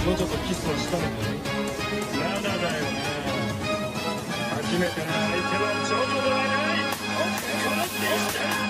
もうちょっとキスをしたのかい？まだだよな。初めての相手はジョジョではない。この電車